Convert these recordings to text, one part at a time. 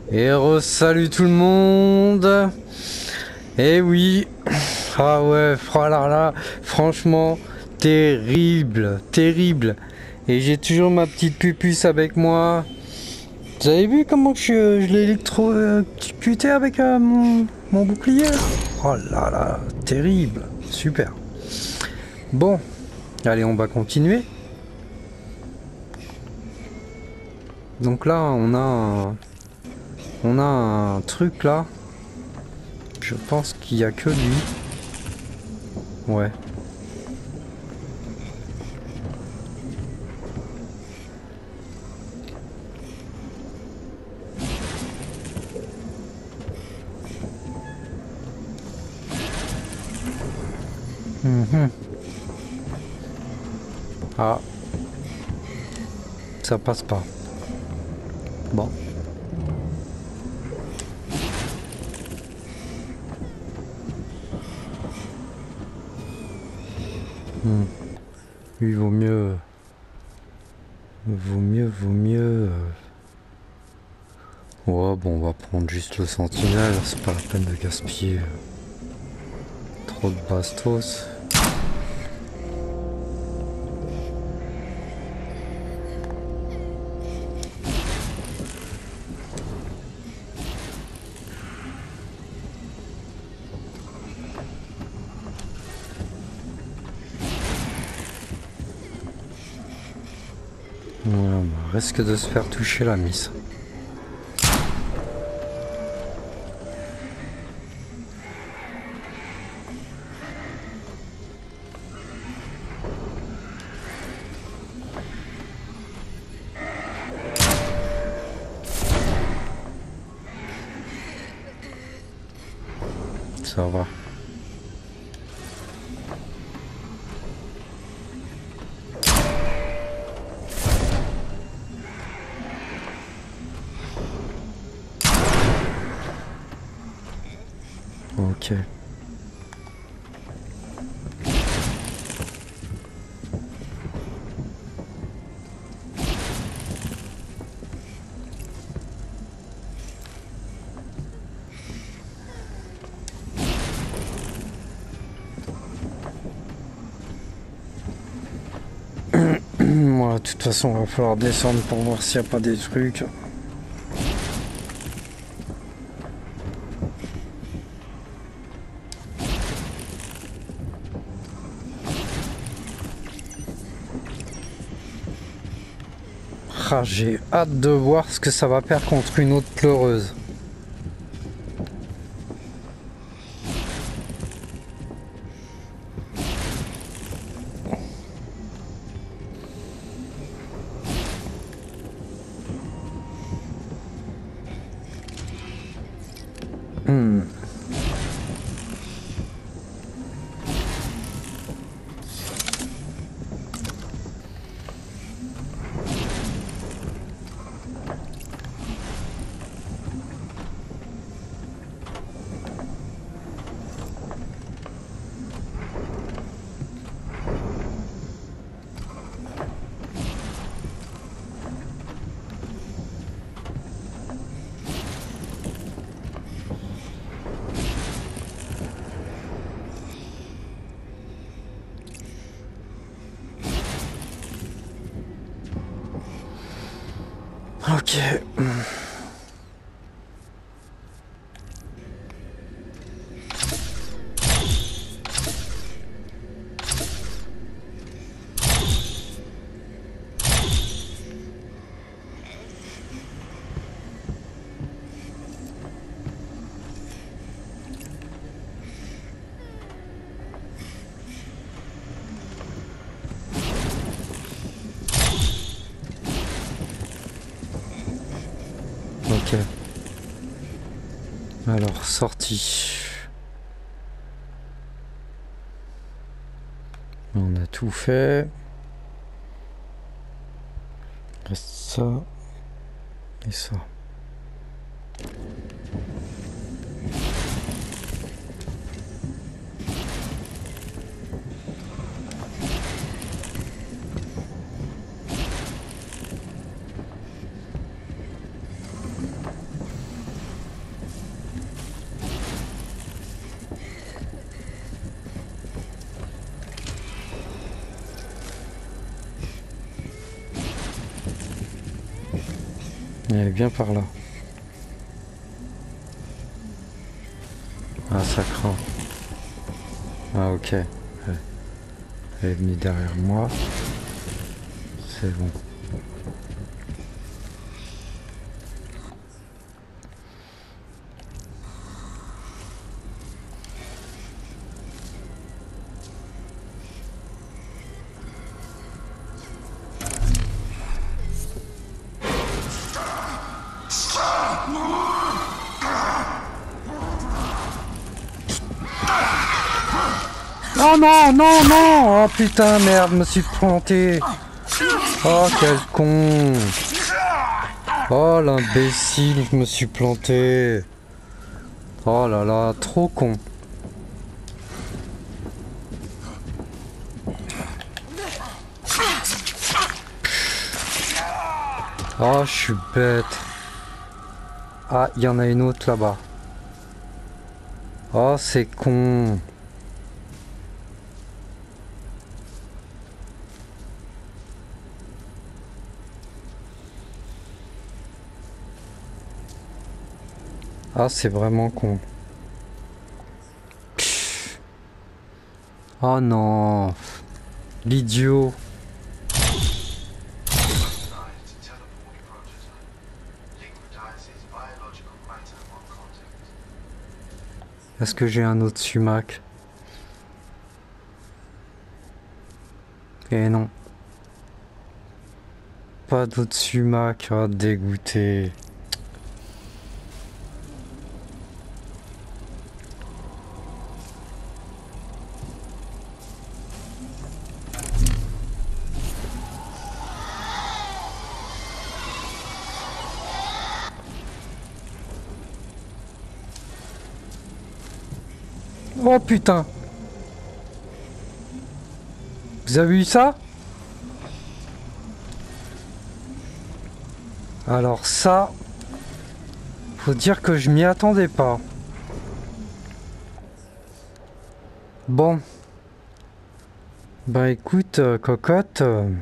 Et salut tout le monde. Eh oui. Ah ouais, oh là là, franchement, terrible, terrible. Et j'ai toujours ma petite pupusse avec moi. Vous avez vu comment je l'ai électrocuté avec mon bouclier? Oh là là, terrible, super. Bon, allez, on va continuer. Donc là, on a un truc là. Je pense qu'il n'y a que lui. Ouais. Mhm. Ah, ça passe pas. Bon. Hmm. Il vaut mieux. Vaut mieux. Ouais, bon, on va prendre juste le sentinelle. C'est pas la peine de gaspiller trop de bastos. Ouais, on risque de se faire toucher la mise. Ça va. Ok. Moi, de toute façon, il va falloir descendre pour voir s'il n'y a pas des trucs. Ah, j'ai hâte de voir ce que ça va faire contre une autre pleureuse. Hmm. Ok. Ok. Alors, sortie. On a tout fait. Reste ça et ça. Elle est bien par là. Ah, ça craint. Ah, ok. Elle est venue derrière moi. C'est bon. Oh non, non, non! Oh putain, merde, je me suis planté! Oh, quel con! Oh, l'imbécile, je me suis planté! Oh là là, trop con! Oh, je suis bête! Ah, il y en a une autre là-bas. Oh, c'est con! Ah, c'est vraiment con. Oh non! L'idiot! Est-ce que j'ai un autre sumac? Eh non. Pas d'autre sumac, ah, dégoûté. Oh putain! Vous avez vu ça? Alors ça, faut dire que je m'y attendais pas. Bon. Bah écoute, cocotte,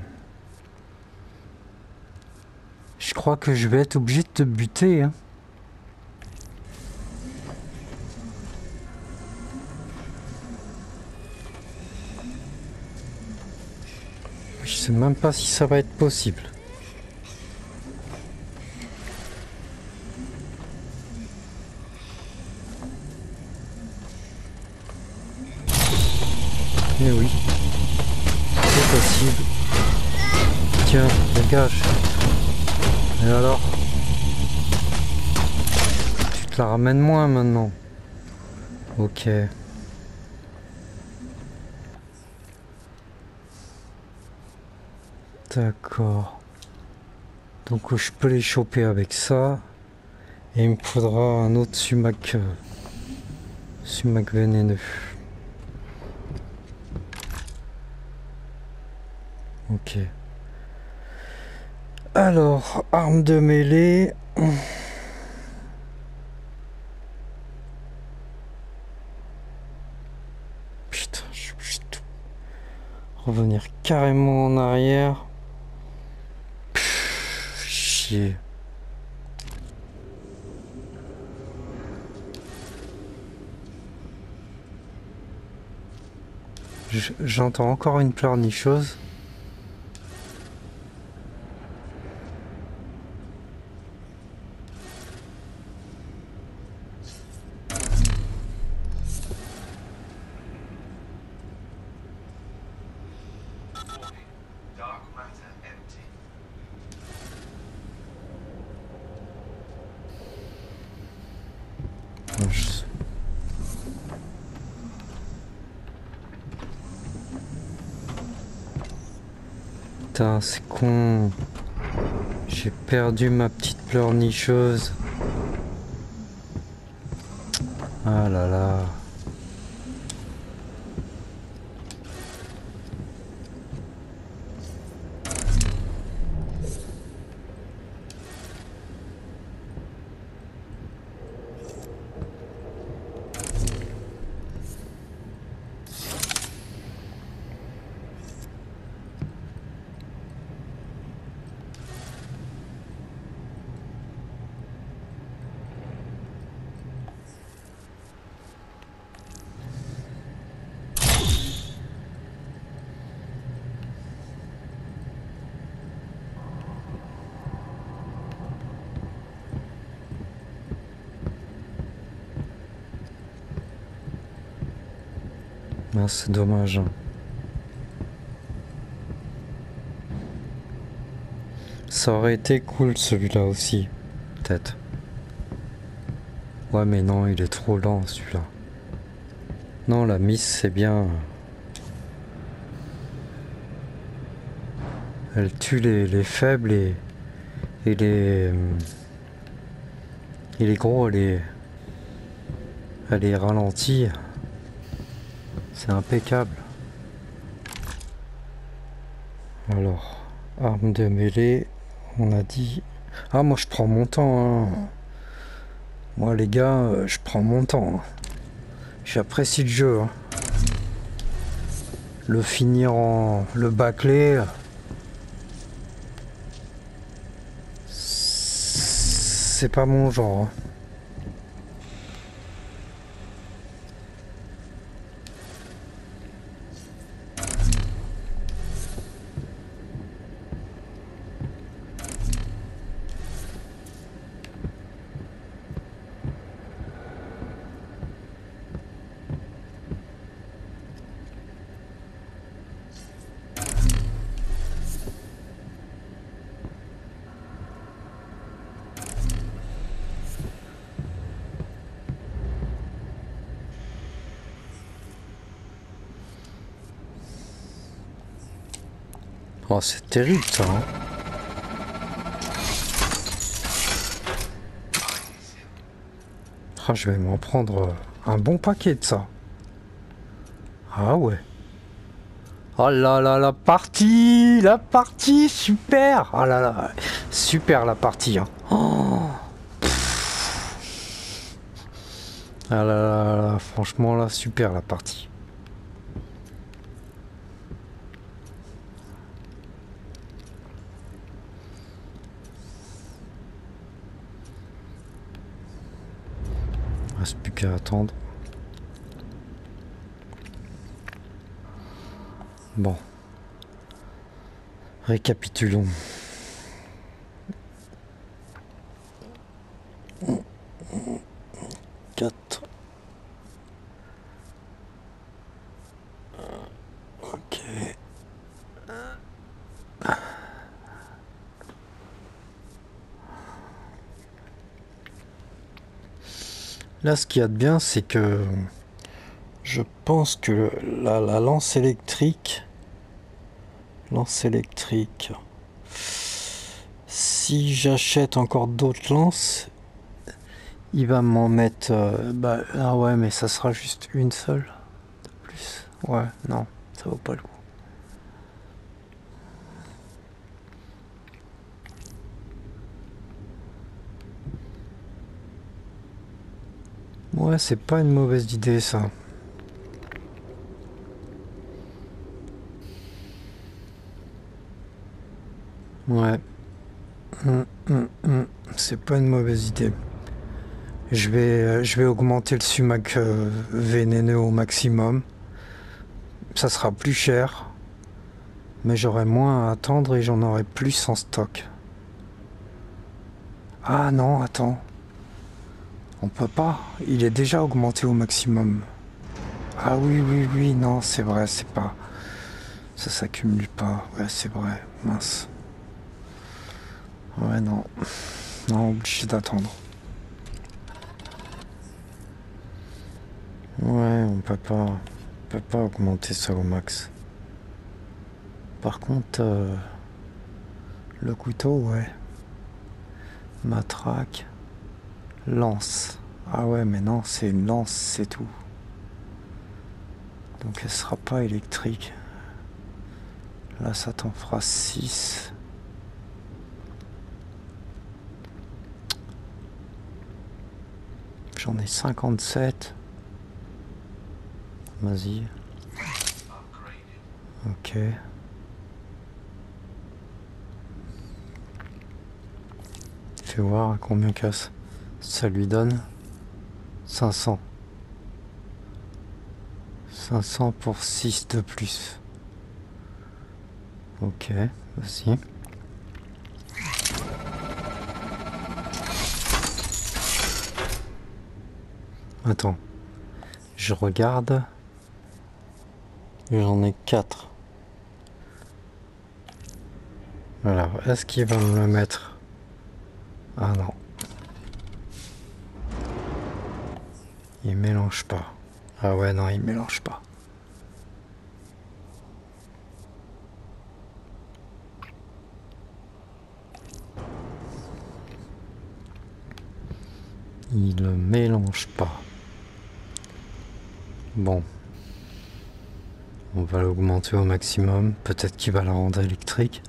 je crois que je vais être obligé de te buter, hein. Je sais même pas si ça va être possible. Mais oui, c'est possible. Tiens, dégage. Et alors? Tu te la ramènes moins maintenant. Ok. D'accord. Donc je peux les choper avec ça. Et il me faudra un autre sumac. Sumac vénéneux. Ok. Alors, arme de mêlée. Putain, je suis obligé de revenir carrément en arrière. Chier. J'entends encore une pleurnicheuse. Putain, c'est con. J'ai perdu ma petite pleurnicheuse. Ah là là. Ah, c'est dommage. Ça aurait été cool celui-là aussi, peut-être. Ouais, mais non, il est trop lent celui-là. Non, la Miss, c'est bien. Elle tue les faibles et les. Et les gros, elle les ralentit. C'est impeccable. Alors, arme de mêlée, on a dit. Ah, moi je prends mon temps. Hein. Moi les gars, je prends mon temps. Hein. J'apprécie le jeu. Hein. Le finir en. Le bâcler. C'est pas mon genre. Hein. Oh, c'est terrible ça. Hein. Ah, je vais m'en prendre un bon paquet de ça. Ah ouais. Oh là là, la partie, super. Oh là là, super la partie. Hein. Oh. Ah là là là, franchement là, super la partie. Il reste plus qu'à attendre. Bon. Récapitulons. Quatre. Ok. Là, ce qu'il y a de bien, c'est que je pense que la lance électrique, si j'achète encore d'autres lances, il va m'en mettre. Ah ouais, mais ça sera juste une seule de plus. Ouais, non, ça vaut pas le coup. Ouais, c'est pas une mauvaise idée ça. Ouais. C'est pas une mauvaise idée. Je vais augmenter le sumac vénéneux au maximum. Ça sera plus cher. Mais j'aurai moins à attendre et j'en aurai plus en stock. Ah non, attends. On peut pas. Il est déjà augmenté au maximum. Ah oui, non, c'est vrai, c'est pas... Ça s'accumule pas. Ouais, c'est vrai. Mince. Ouais, non. Non, obligé d'attendre. Ouais, on peut pas augmenter ça au max. Par contre, le couteau, ouais. Matraque. Lance. Ah ouais, mais non, c'est une lance, c'est tout. Donc elle sera pas électrique. Là, ça t'en fera 6. J'en ai 57. Vas-y. Ok. Fais voir à combien casse. Ça lui donne 500. 500 pour 6 de plus. Ok, vas-y. Attends. Je regarde. J'en ai 4. Alors, est-ce qu'il va me le mettre? Ah non. Il mélange pas. Ah ouais, non, il mélange pas. Il ne mélange pas. Bon. On va l'augmenter au maximum. Peut-être qu'il va la rendre électrique.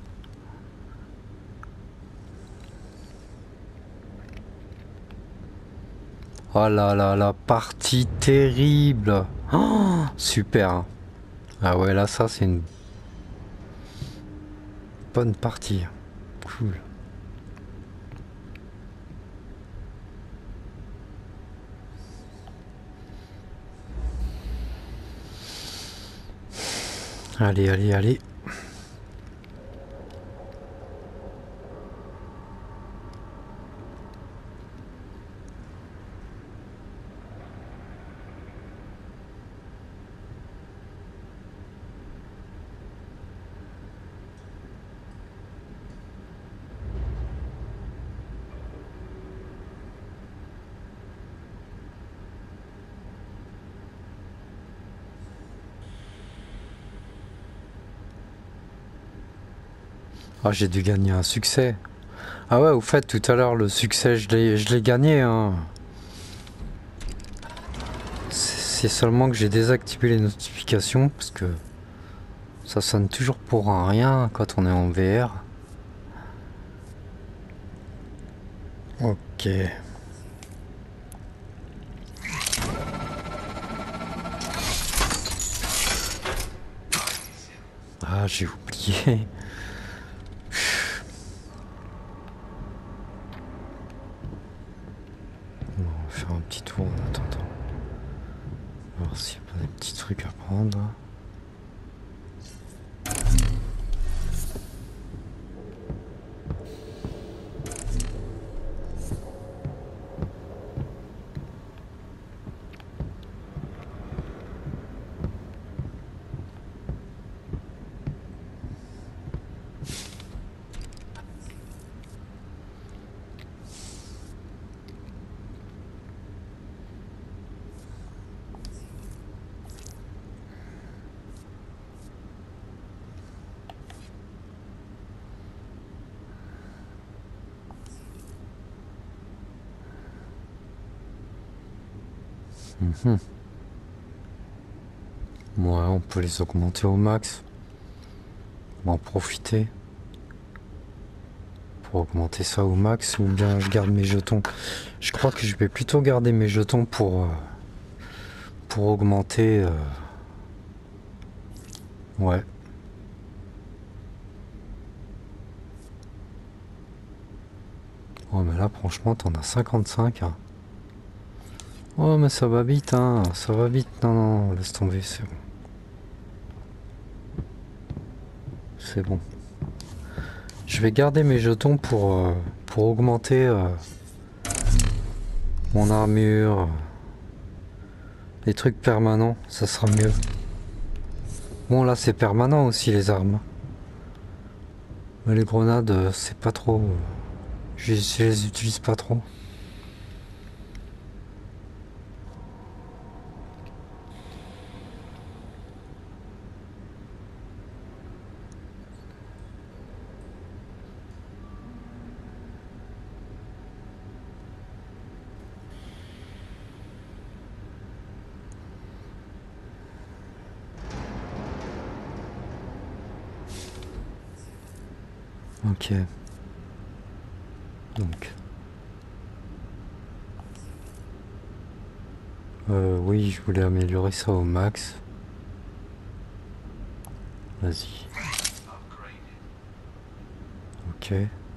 Oh là là, la partie terrible. Oh, super. Ah ouais, là, ça, c'est une bonne partie. Cool. Allez, allez, allez. Ah, j'ai dû gagner un succès. Ah ouais, au fait, tout à l'heure, le succès, je l'ai gagné, hein. C'est seulement que j'ai désactivé les notifications, parce que ça sonne toujours pour un rien quand on est en VR. Ok. Ah, j'ai oublié. Bon, on va faire un petit tour en attendant. Voir s'il y a pas des petits trucs à prendre. Mhm. Ouais, on peut les augmenter au max. On va en profiter. Pour augmenter ça au max, ou bien je garde mes jetons. Je crois que je vais plutôt garder mes jetons pour augmenter. Ouais. Oh mais là franchement t'en as 55 hein. Oh mais ça va vite hein, ça va vite. Non non, laisse tomber, c'est bon. C'est bon. Je vais garder mes jetons pour augmenter mon armure. Les trucs permanents, ça sera mieux. Bon là c'est permanent aussi les armes. Mais les grenades c'est pas trop. Je les utilise pas trop. Ok. Donc. Oui, je voulais améliorer ça au max. Vas-y. Ok.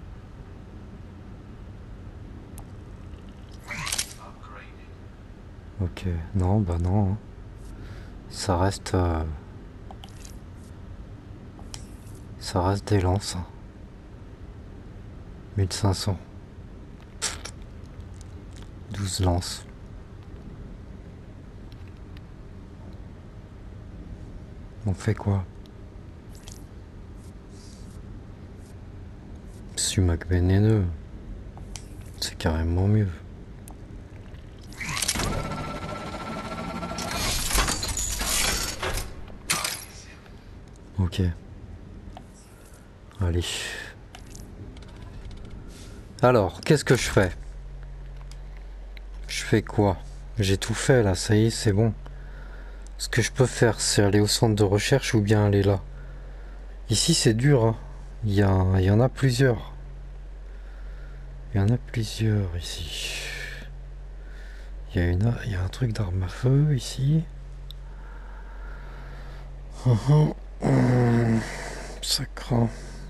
Ok. Non, bah non. Hein. Ça reste... ça reste des lances. 1500. 12 lances. On fait quoi? Sumac vénéneux. C'est carrément mieux. Ok. Allez. Alors, qu'est-ce que je fais? Je fais quoi? J'ai tout fait là, ça y est, c'est bon. Ce que je peux faire, c'est aller au centre de recherche ou bien aller là. Ici, c'est dur, hein. Il y en a plusieurs. Il y en a plusieurs ici. Il y a un truc d'arme à feu ici. Ça craint.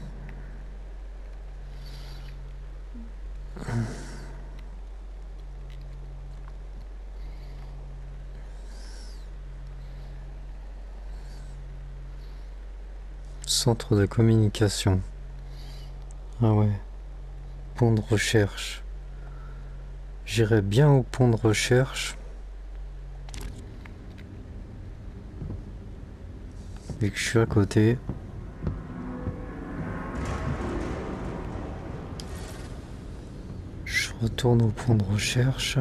Centre de communication. Ah ouais. Pont de recherche. J'irai bien au pont de recherche. Vu que je suis à côté. Je retourne au pont de recherche.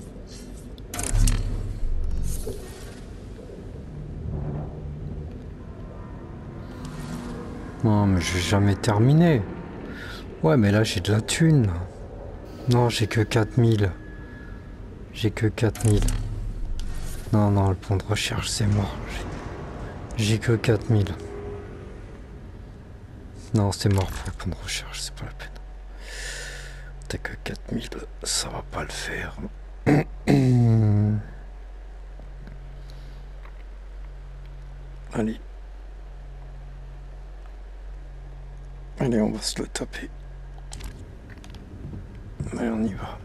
Non mais je vais jamais terminer. Ouais mais là j'ai de la thune. Non j'ai que 4000. J'ai que 4000. Non non le pont de recherche c'est mort. J'ai que 4000. Non c'est mort pour le pont de recherche, c'est pas la peine. T'as que 4000, ça va pas le faire. Allez. Allez, on va se le taper. Allez, on y va.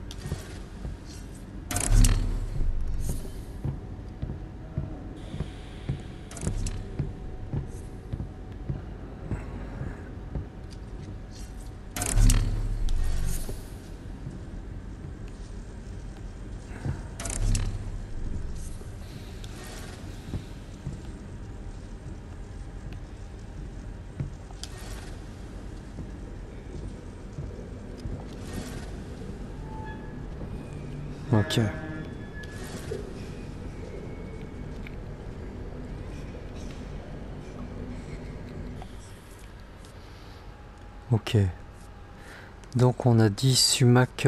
Ok. Ok. Donc on a dit sumac.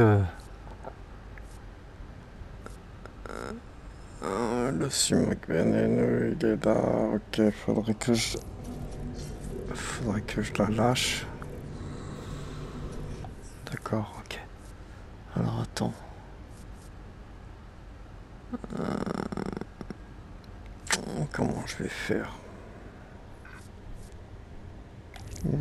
Le sumac vénéneux, il est là. Ok, faudrait que je la lâche. D'accord, ok. Alors attends. Comment je vais faire? Ouais.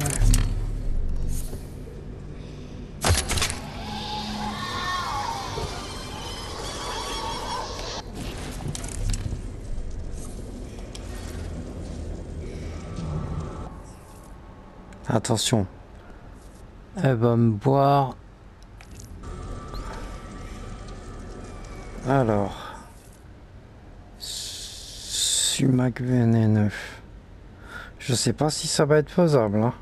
Attention. Elle va me boire. Alors. Sumac vénéneux. Je sais pas si ça va être faisable, hein.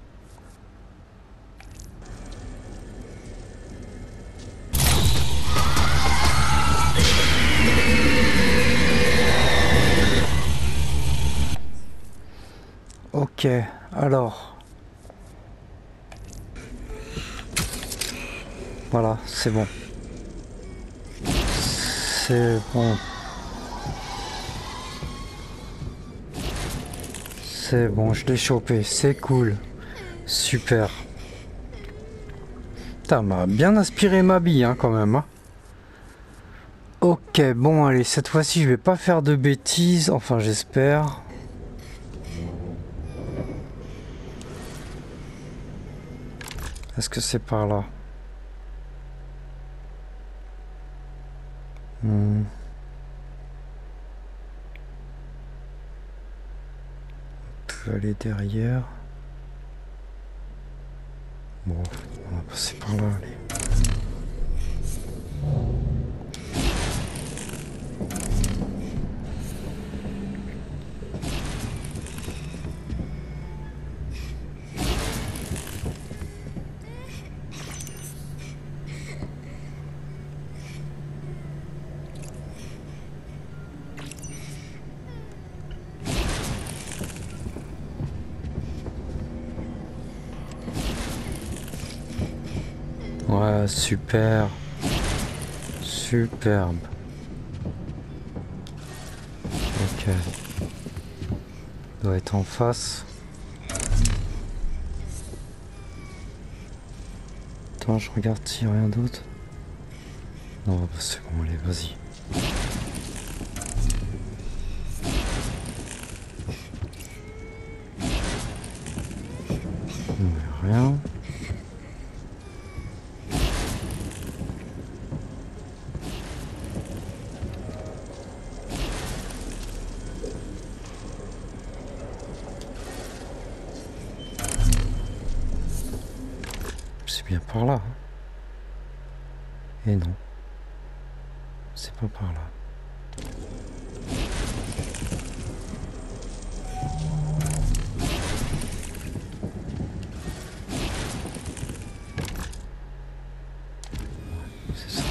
Ok, alors. Voilà, c'est bon. C'est bon. C'est bon, je l'ai chopé, c'est cool. Super. Putain, m'a bien aspiré ma bille, hein, quand même. Hein. Ok, bon, allez, cette fois-ci, je vais pas faire de bêtises. Enfin, j'espère. Est-ce que c'est par là? On peut aller derrière. Bon, on va passer par là, allez. Ouais, super. Superbe. Ok. Doit être en face. Attends, je regarde s'il n'y a rien d'autre. Non, bah c'est bon, allez, vas-y. Rien. C'est bien par là. Et non. C'est pas par là. C'est ça.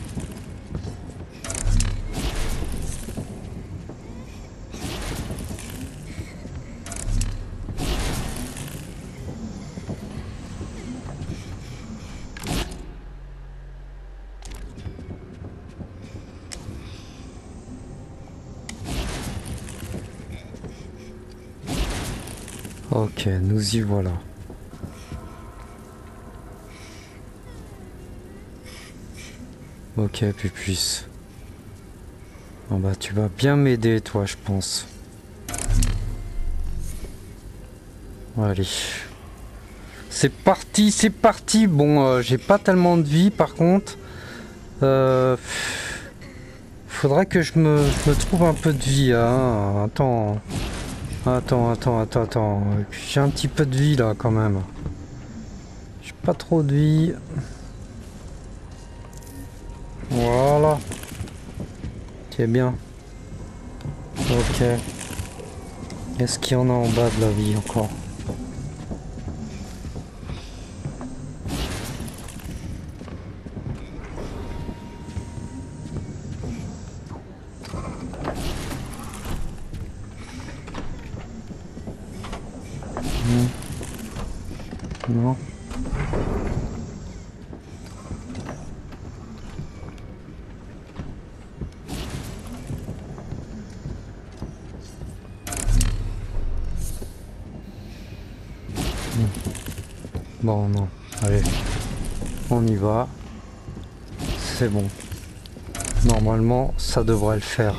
Ok, nous y voilà. Ok, Pupuis. Oh bah tu vas bien m'aider toi, je pense. Allez. C'est parti, c'est parti. Bon, j'ai pas tellement de vie par contre. Faudrait que je me trouve un peu de vie. Hein. Attends. Attends. J'ai un petit peu de vie là quand même. J'ai pas trop de vie. Voilà. C'est bien. Ok. Est-ce qu'il y en a en bas de la vie encore? Non. Bon, non. Allez. On y va. C'est bon. Normalement, ça devrait le faire.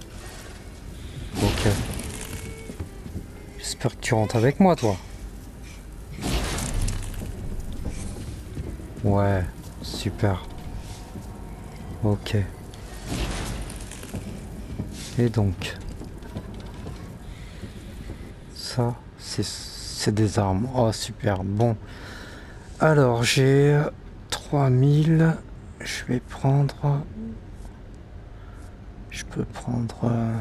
Ok. J'espère que tu rentres avec moi, toi. Ouais, super. Ok. Et donc, ça, c'est des armes. Oh, super. Bon. Alors, j'ai 3000. Je vais prendre... Je peux prendre...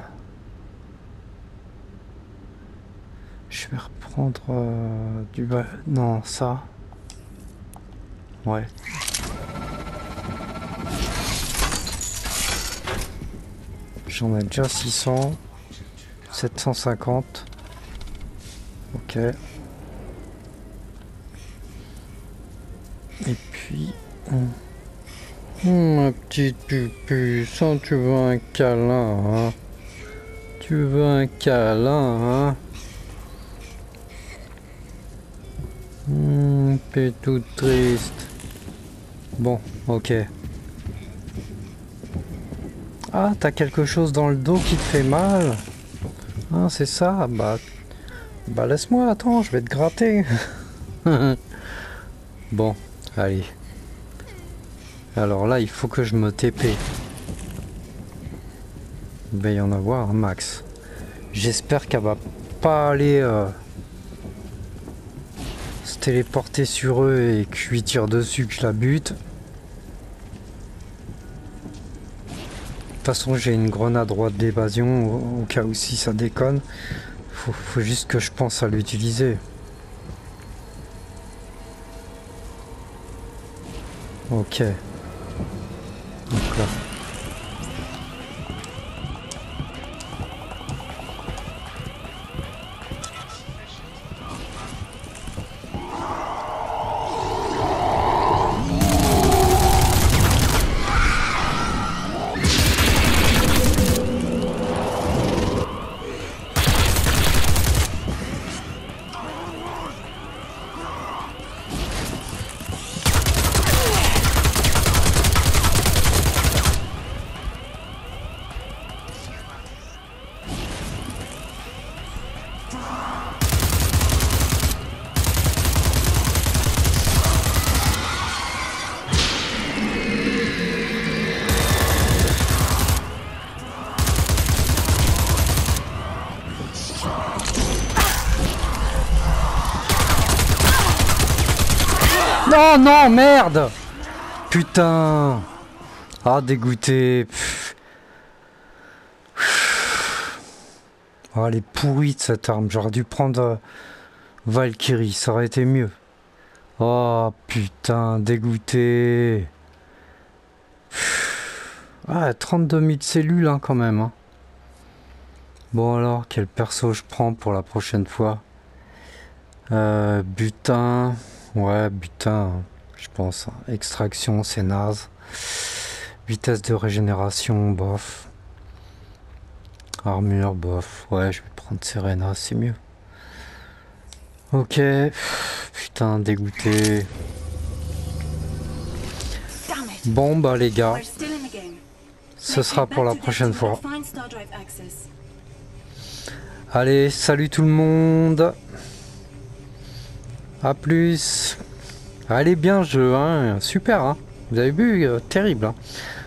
Je vais reprendre du... Non, ça. Ouais. J'en ai déjà 600. 750. Ok. Et puis... ma petite pupuce, tu veux un câlin, hein? Tu veux un câlin, hein? T'es toute triste. Bon, ok. Ah, t'as quelque chose dans le dos qui te fait mal? Ah, c'est ça? Bah laisse-moi, attends, je vais te gratter. Bon, allez. Alors là, il faut que je me TP. Il va y en avoir un max. J'espère qu'elle va pas aller se téléporter sur eux et que je lui tire dessus, que je la bute. De toute façon, j'ai une grenade droite d'évasion au cas où si ça déconne. Faut juste que je pense à l'utiliser. Ok. Donc là. Non, non, merde. Putain. Ah, dégoûté. Oh, elle est pourrie de cette arme. J'aurais dû prendre Valkyrie, ça aurait été mieux. Oh, putain, dégoûté. Ah, 32 000 cellules, hein, quand même. Hein. Bon, alors, quel perso je prends pour la prochaine fois? Butin. Ouais, butin, je pense. Extraction, c'est naze. Vitesse de régénération, bof. Armure, bof. Ouais, je vais prendre Serena, c'est mieux. Ok. Putain, dégoûté. Bon, bah les gars. Ce sera pour la prochaine fois. Allez, salut tout le monde. A plus. Allez bien jeu, hein. Super, hein. Vous avez vu, terrible. Hein.